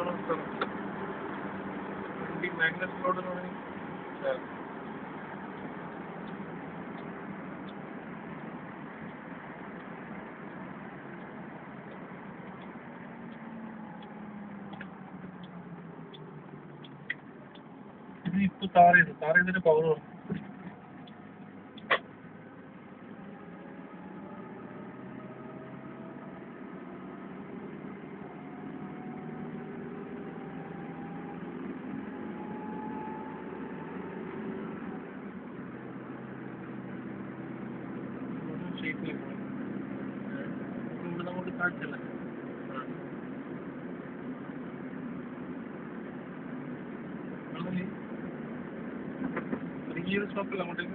Magnus road ഇത് ഇപ്പൊ താറിയതിന്റെ power പറഞ്ഞു. ഇവിടെ നമുക്ക് കാണിച്ചല്ലേ ഈ ഒരു സ്റ്റോപ്പില്ല അങ്ങോട്ടേക്ക്.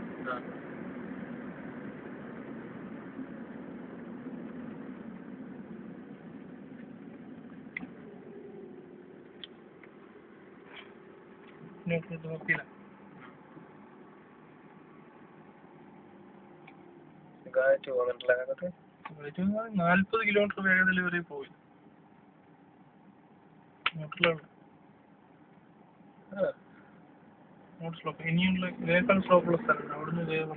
നോക്കിയില്ല 40 കിലോമീറ്റർ വേഗതയിൽ വരെ പോയി. സ്ലോപ്പ് ഇനിയുള്ള ഇതിനേക്കാൾ സ്ലോപ്പുള്ള സ്ഥലമുണ്ട്. അവിടുന്ന് വേഗം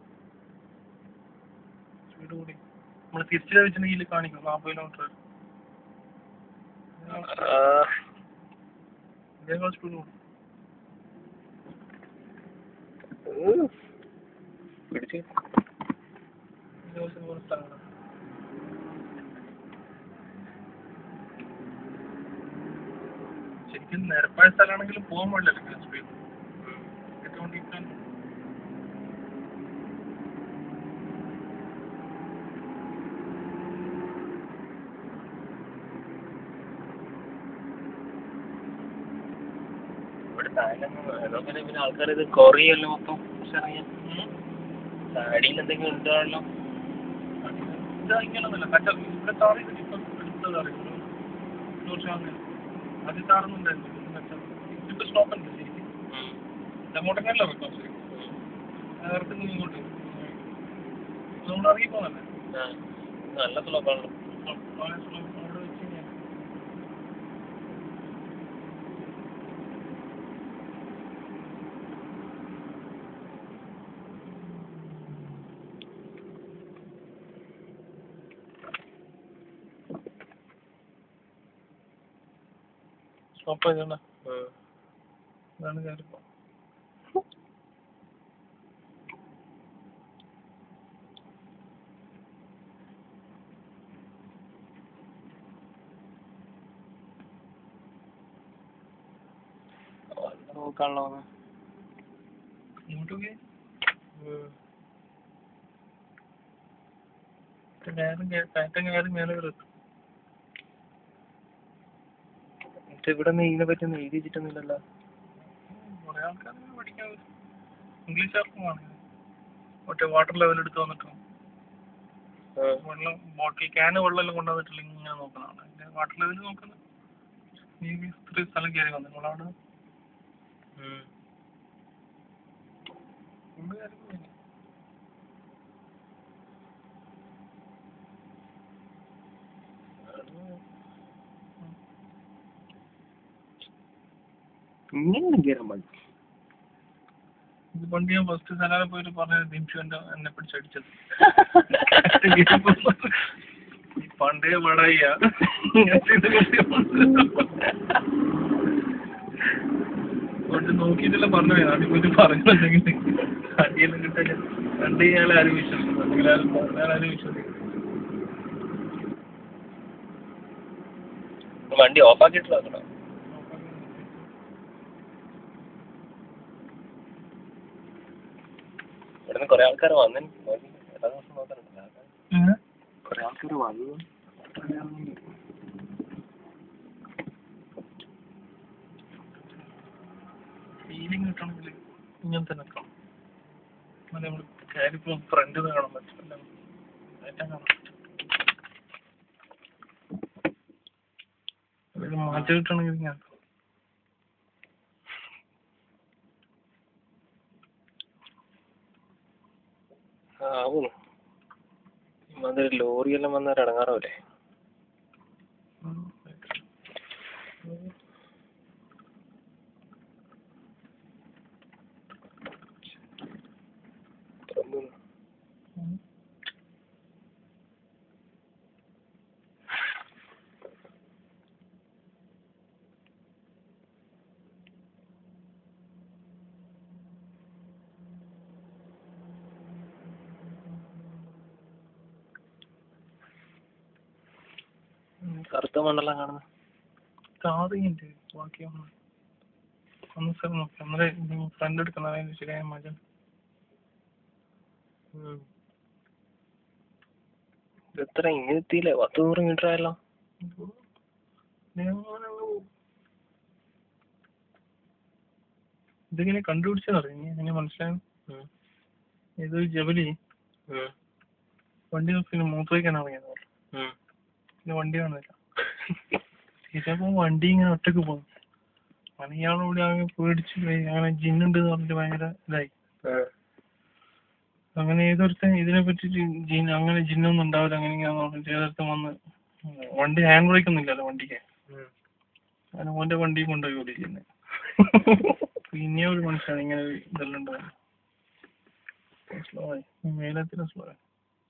സ്പീഡ് കൂടി നമ്മൾ തിരിച്ചു വെച്ചിട്ടുണ്ടെങ്കിൽ കാണിക്കും 40 കിലോമീറ്റർ ഇതിനേക്കാൾ സ്പീഡ് കൂടും. ശരിക്കും നിരപ്പായ സ്ഥലമാണെങ്കിലും പോകാൻ പാടില്ല സ്പീഡ്. പിന്നെ ആൾക്കാർ ഇത് കൊറിയല്ലോ മൊത്തം അടിയിൽ എന്തെങ്കിലും ഉണ്ടാണല്ലോ. ഇങ്ങനൊന്നുമില്ല ഇവിടെ താറി ഇപ്പം എടുത്തത് അറിയുള്ളൂ. അത് താറുന്നുണ്ടായിരുന്നു. ഇപ്പൊ സ്റ്റോപ്പ് ഉണ്ട് ശരിക്കും. അങ്ങോട്ടൊക്കെയല്ല വെക്കാം ശരി. നേരത്തെ ഇങ്ങോട്ട് അതുകൊണ്ട് ഇറങ്ങി പോകാനല്ലേ നല്ല സ്ലോപ്പാണല്ലോ. അവിടെ വെച്ച് കഴിഞ്ഞാൽ സ്റ്റോപ്പ് ചെയ്തോണ്ട അതാണ് കയറിപ്പോ. നോക്കാണല്ലോ ഇങ്ങോട്ടൊക്കെ കയറ്റം കയറി മേലെ വരും. ഇവിടെ ഇതിനെ പറ്റി ഒന്നും എഴുതി വെച്ചിട്ടൊന്നുമില്ലല്ലോ. കുറെ ആൾക്കാർ പഠിക്കാൻ ഇംഗ്ലീഷുകാർക്കും ആണ് മറ്റേ വാട്ടർ ലെവൽ എടുത്ത് വന്നിട്ടും വെള്ളം ബോട്ടിൽ ക്യാന് വെള്ളം കൊണ്ടുവന്നിട്ടില്ല ഇങ്ങനെ നോക്കുന്നതാണ് വാട്ടർ ലെവൽ നോക്കുന്നത്. നീ ഇത്രയും സ്ഥലം കയറി വന്നു നമ്മളവിടെ ഇങ്ങനെ കയറാൻ പാടില്ല. ഇത് പണ്ട് ഞാൻ ഫസ്റ്റ് സലാല പോയിട്ട് പറഞ്ഞ ദിംഷു എന്നെ പിടിച്ചടിച്ചത്. പണ്ടേ പടയ്യ കൊണ്ട് നോക്കിയിട്ടില്ല പറഞ്ഞു അടിപൊളി പറഞ്ഞിട്ടുണ്ടെങ്കിൽ അടിയെല്ലാം കിട്ടാൻ കണ്ട് ഇയാളെ ആരും വിശ്വസിക്കുന്നു അല്ലെങ്കിൽ ആരും വിശ്വസിക്കുന്നു. വണ്ടി ഓഫാക്കിയിട്ടില്ല. ഇവിടുന്ന് കൊറേ ആൾക്കാർ വന്നു. എല്ലാ ദിവസം നോക്കാറുണ്ട്. കൊറേ ആൾക്കാർ വന്നു. ഫീലിംഗ് കിട്ടണമെങ്കിൽ ഇങ്ങനെ തന്നെ നിൽക്കണം. നമ്മൾ കാര്യപ്പോൾ ഫ്രണ്ടിൽ നിന്ന് കാണാൻ പറ്റില്ല. ഏറ്റവും കാണാൻ പറ്റും. മാറ്റി കിട്ടണമെങ്കിൽ ഞാൻ അതൊരു ലോറിയെല്ലാം വന്നാൽ ഇടങ്ങാറാവില്ലേ? കറുത്ത മണ്ണെല്ലാം കാണുന്നത് കാറിയുണ്ട് ബാക്കിയാണ്. ഒന്ന് സാർ നോക്കി അന്നേരം ഫ്രണ്ട് എടുക്കുന്ന ശരിയായ മജ. എത്ര ഇങ്ങനെ എത്തിയില്ലേ? 10-100 മീറ്റർ ആയല്ലോ. ഇതിങ്ങനെ കണ്ടുപിടിച്ചതറിയാം എങ്ങനെ മനസ്സിലാകും. ഏതൊരു ജബലി വണ്ടി നോക്കി മൂത്രയ്ക്കാൻ ഇറങ്ങിയത്. പിന്നെ വണ്ടി കാണുന്നില്ല. തിരിച്ചപ്പോ വണ്ടി ഇങ്ങനെ ഒറ്റക്ക് പോകും. അങ്ങനെ ഇയാളോട് അങ്ങനെ പേടിച്ച് അങ്ങനെ ജിന്നുണ്ട് എന്ന് പറഞ്ഞിട്ട് ഭയങ്കര ഇതായി. അങ്ങനെ ഏതൊരുത്തൻ ഇതിനെ പറ്റി അങ്ങനെ ജിന്നൊന്നും ഉണ്ടാവില്ല അങ്ങനെ ഇങ്ങനെയാന്ന് പറഞ്ഞിട്ട് ഏതൊരുത്തൻ വന്ന് വണ്ടി ഹാൻഡ് ബ്രേക്ക് ഒന്നും ഇല്ലല്ലോ വണ്ടിക്ക്. അങ്ങനെ ഓന്റെ വണ്ടി കൊണ്ടുപോയി ഓടിക്കുന്നത്. പിന്നെ ഒരു മനുഷ്യനാണ് ഇങ്ങനെ ഇതെല്ലാം ഉണ്ടാവും. സ്ലോ ആയി മേലത്തിന് സ്ലോ ആയി.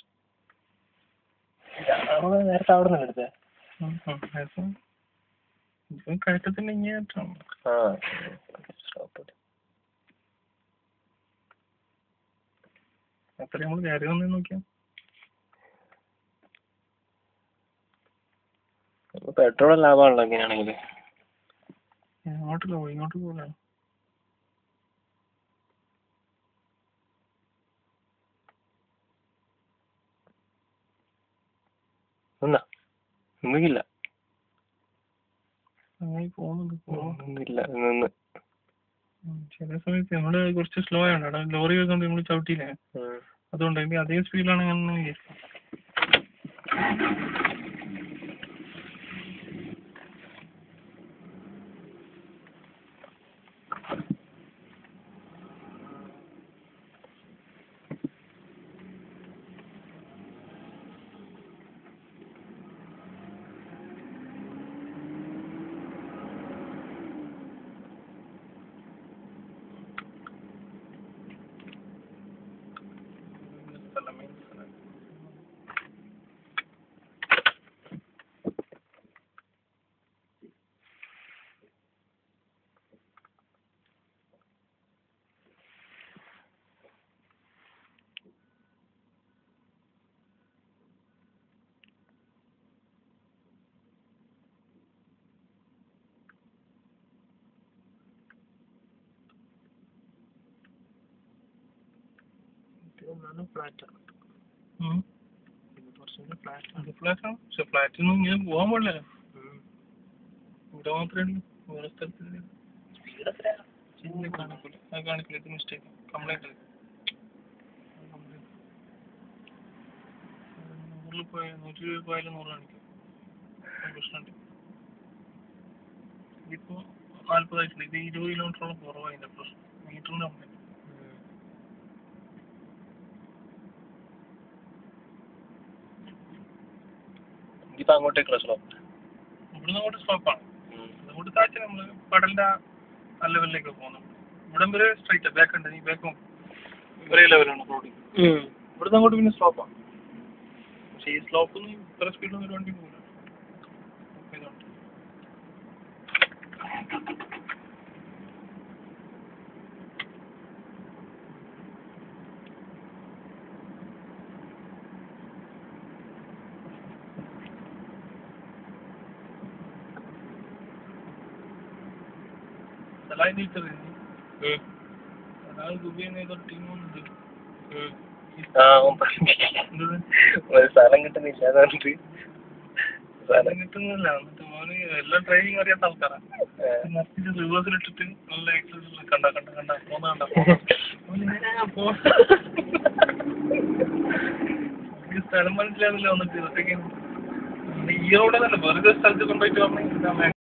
നേരത്തെ അവിടെ നിന്ന് എടുത്തേ കയറ്റത്തിന്റെ ഇങ്ങേറ്റാണ്. അത്ര നമ്മള് കയറി വന്നു നോക്കിയാ പെട്രോൾ ലാഭമാണല്ലോ ഇങ്ങനെയാണെങ്കിൽ. ഇങ്ങോട്ടല്ലോ ഇങ്ങോട്ട് പോലെ ഒന്നുമില്ല അങ്ങനെ പോകുന്നില്ല നിന്ന്. ചില സമയത്ത് നമ്മള് കുറച്ച് സ്ലോ ആണ്. അവിടെ ലോറി വരുന്നോണ്ട് നമ്മള് ചവിട്ടിയില്ലേ, അതുകൊണ്ട് എനിക്ക് അതേ സ്പീഡിലാണ് ഞാൻ വിചാരിക്കും. ഫ്ലാറ്റിൽ ഇങ്ങനെ പോകാൻ പാടില്ല. ഇവിടെ മാത്രമേ വേറെ സ്ഥലത്തില്ല. കാണിക്കില്ല. ഇത് മിസ്റ്റേക്ക് കംപ്ലൈന്റ്. 120 പോയാലും 100 കാണിക്കും. പ്രശ്നമുണ്ട്. ഇതിപ്പോ 40 ആയിട്ടില്ല. ഇത് 20 കിലോമീറ്ററോളം കുറവാണ്. അതിന്റെ പ്രശ്നം മീറ്ററിന്റെ കംപ്ലൈന്റ്. ഇപ്പൊ അങ്ങോട്ടേക്കുള്ള സ്ലോപ്പ്, ഇവിടുന്ന് അങ്ങോട്ട് സ്ലോപ്പാണ്. അങ്ങോട്ട് താഴ്ച നമ്മള് കടലിന്റെ ആ ലെവലിലേക്ക് പോകുന്നു. ഇവിടം വരെ സ്ട്രൈറ്റ് ബാക്ക് ഉണ്ട്. ഈ ബാക്കും ഒരേ ലെവലാണ് റോഡ്. ഇവിടുന്ന് അങ്ങോട്ട് പിന്നെ സ്ലോപ്പാണ്. പക്ഷെ ഈ സ്ലോപ്പൊന്നും ഇത്ര സ്പീഡൊന്നും ഒരു വണ്ടി പോകില്ല. ഒരു സ്ഥലം കിട്ടുന്നില്ല. സ്ഥലം കിട്ടുന്നില്ല. എന്നിട്ട് മോന് എല്ലാം ഡ്രൈവിംഗ് അറിയാത്ത ആൾക്കാരാണ്. റിവേഴ്സിലിട്ടിട്ട് നല്ല എക്സസൈസ് കണ്ട സ്ഥലം മനസ്സിലാവില്ല. വന്നിട്ട് ഇതൊക്കെ ഈ റോഡ് തന്നെ വെറുതെ സ്ഥലത്ത് കൊണ്ടുപോയിട്ട് പറഞ്ഞു.